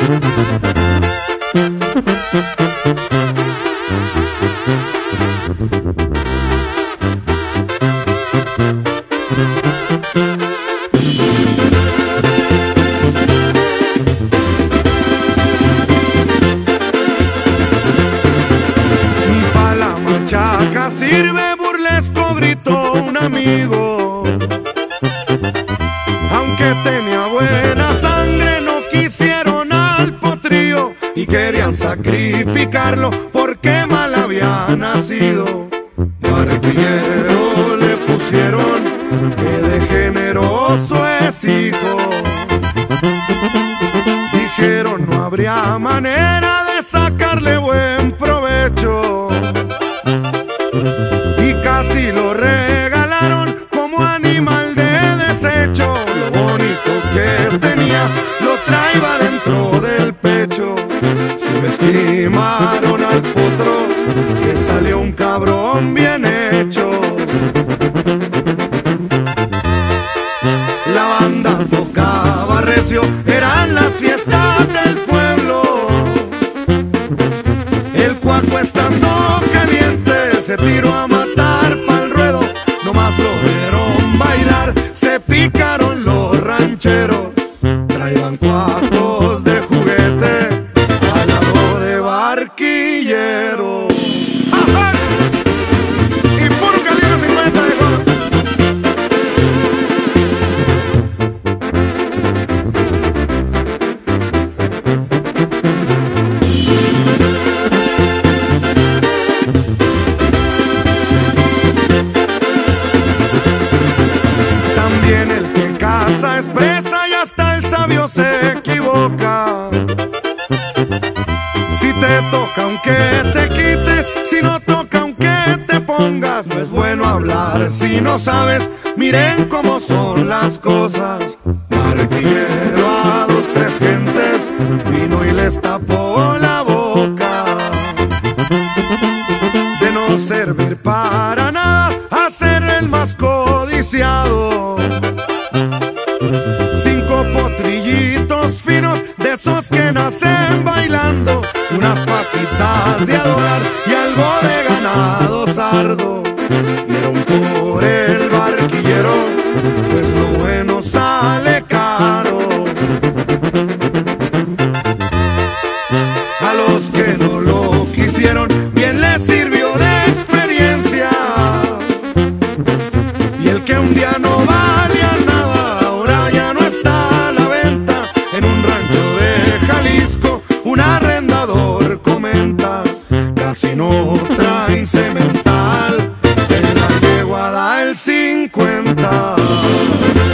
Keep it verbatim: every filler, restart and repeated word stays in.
Sirve burlesco, gritó un amigo. Aunque tenía buena sangre, no quisieron al potrillo y querían sacrificarlo porque mal había nacido. Barquillero le pusieron, que de generoso es hijo. Dijeron no habría manera de sacarle buen provecho, y casi lo regalaron como animal de desecho. Lo bonito que tenía lo traía dentro del pecho. Subestimaron al potro, que salió un cabrón bien hecho. La banda tocaba recio, eran las fiestas del pueblo. El cuaco estando caliente se tiró a matar pa'l ruedo. Nomás lo vieron bailar, se picaron los rancheros. Traían cuacos de juguete al lado de Barquillero. ¡Ajá! Y puro calibre cincuenta de joven. También el que caza expresa y hasta el sabio se equivoca. Si te toca aunque te quites, si no toca aunque te pongas. No es bueno hablar si no sabes, miren cómo son las cosas. Barquillero a dos, tres gentes vino y les tapó la boca. De no servir para nada, a ser el más codiciado. Cinco potrillitos finos, de esos que nacen bailando, unas patitas de adorar y algo de ganado sardo. Dieron por el barquillero, pues lo bueno sale caro. A los que no lo quisieron, bien les sirvió de experiencia. Y el que un día no valía nada, ahora ya no está a la venta. En un rancho de Jalisco, un arrendador comenta, casi no traen cemental, en la yegua da el cincuenta.